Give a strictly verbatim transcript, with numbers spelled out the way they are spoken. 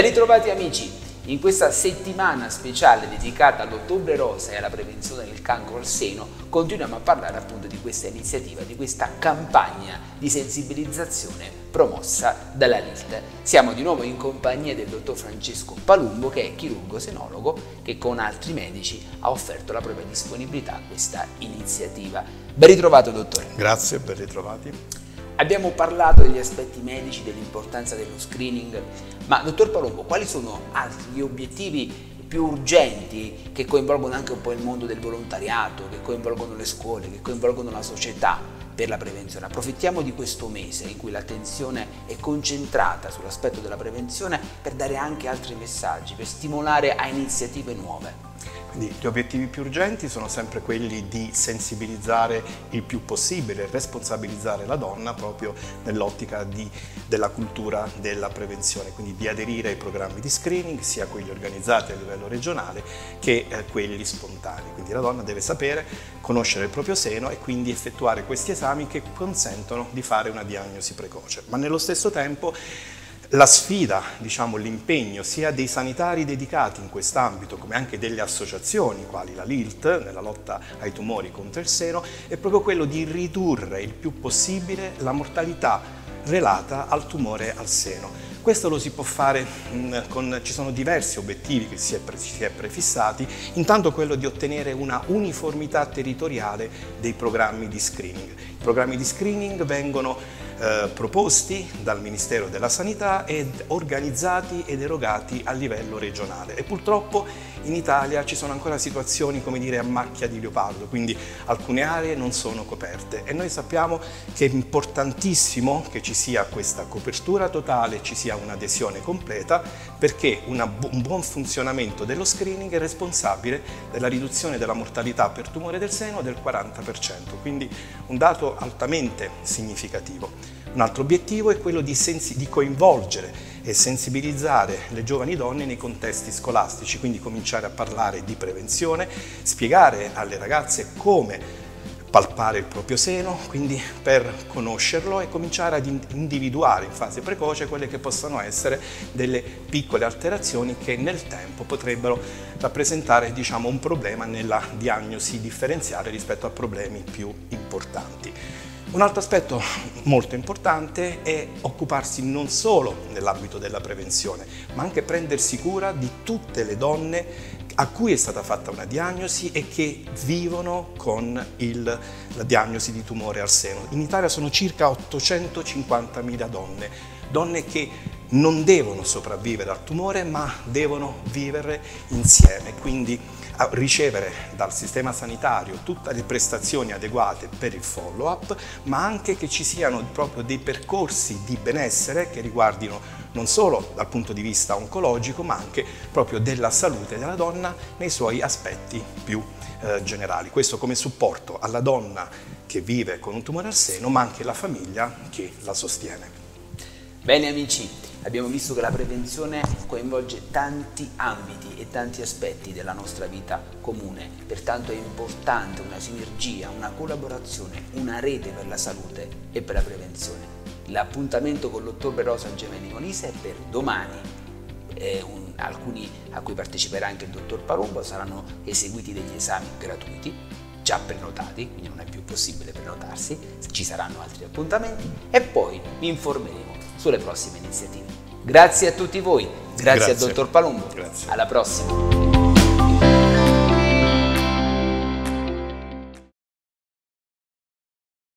Ben ritrovati amici, in questa settimana speciale dedicata all'Ottobre Rosa e alla prevenzione del cancro al seno continuiamo a parlare appunto di questa iniziativa, di questa campagna di sensibilizzazione promossa dalla L I L T. Siamo di nuovo in compagnia del dottor Francesco Palumbo, che è chirurgo senologo, che con altri medici ha offerto la propria disponibilità a questa iniziativa. Ben ritrovato dottore. Grazie, ben ritrovati. Abbiamo parlato degli aspetti medici, dell'importanza dello screening, ma dottor Palumbo, quali sono altri gli obiettivi più urgenti che coinvolgono anche un po' il mondo del volontariato, che coinvolgono le scuole, che coinvolgono la società per la prevenzione? Approfittiamo di questo mese in cui l'attenzione è concentrata sull'aspetto della prevenzione per dare anche altri messaggi, per stimolare a iniziative nuove. Quindi gli obiettivi più urgenti sono sempre quelli di sensibilizzare il più possibile, responsabilizzare la donna proprio nell'ottica della cultura della prevenzione, quindi di aderire ai programmi di screening, sia quelli organizzati a livello regionale che eh, quelli spontanei. Quindi la donna deve sapere, conoscere il proprio seno e quindi effettuare questi esami che consentono di fare una diagnosi precoce. Ma nello stesso tempo la sfida, diciamo, l'impegno sia dei sanitari dedicati in quest'ambito come anche delle associazioni quali la L I L T nella lotta ai tumori contro il seno è proprio quello di ridurre il più possibile la mortalità relata al tumore al seno. Questo lo si può fare, mh, con, ci sono diversi obiettivi che si è, pre, si è prefissati, intanto quello di ottenere una uniformità territoriale dei programmi di screening. I programmi di screening vengono Eh, proposti dal Ministero della Sanità ed organizzati ed erogati a livello regionale e purtroppo in Italia ci sono ancora situazioni, come dire, a macchia di leopardo, quindi alcune aree non sono coperte e noi sappiamo che è importantissimo che ci sia questa copertura totale, ci sia un'adesione completa, perché una, un buon funzionamento dello screening è responsabile della riduzione della mortalità per tumore del seno del quaranta per cento, quindi un dato altamente significativo. Un altro obiettivo è quello di, di coinvolgere e sensibilizzare le giovani donne nei contesti scolastici, quindi cominciare a parlare di prevenzione, spiegare alle ragazze come palpare il proprio seno, quindi per conoscerlo e cominciare ad individuare in fase precoce quelle che possano essere delle piccole alterazioni che nel tempo potrebbero rappresentare, diciamo, un problema nella diagnosi differenziale rispetto a problemi più importanti. Un altro aspetto molto importante è occuparsi non solo nell'ambito della prevenzione, ma anche prendersi cura di tutte le donne a cui è stata fatta una diagnosi e che vivono con il, la diagnosi di tumore al seno. In Italia sono circa ottocentocinquantamila donne, donne che non devono sopravvivere al tumore ma devono vivere insieme, quindi ricevere dal sistema sanitario tutte le prestazioni adeguate per il follow-up, ma anche che ci siano proprio dei percorsi di benessere che riguardino non solo dal punto di vista oncologico, ma anche proprio della salute della donna nei suoi aspetti più eh, generali. Questo come supporto alla donna che vive con un tumore al seno, ma anche alla famiglia che la sostiene. Bene amici, abbiamo visto che la prevenzione coinvolge tanti ambiti e tanti aspetti della nostra vita comune, pertanto è importante una sinergia, una collaborazione, una rete per la salute e per la prevenzione. L'appuntamento con l'Ottobre Rosa a Gemelli Molise è per domani, eh, un, alcuni a cui parteciperà anche il dottor Palumbo saranno eseguiti degli esami gratuiti, già prenotati, quindi non è più possibile prenotarsi, ci saranno altri appuntamenti e poi vi informeremo sulle prossime iniziative. Grazie a tutti voi, grazie, grazie. al dottor Palumbo, grazie. Alla prossima.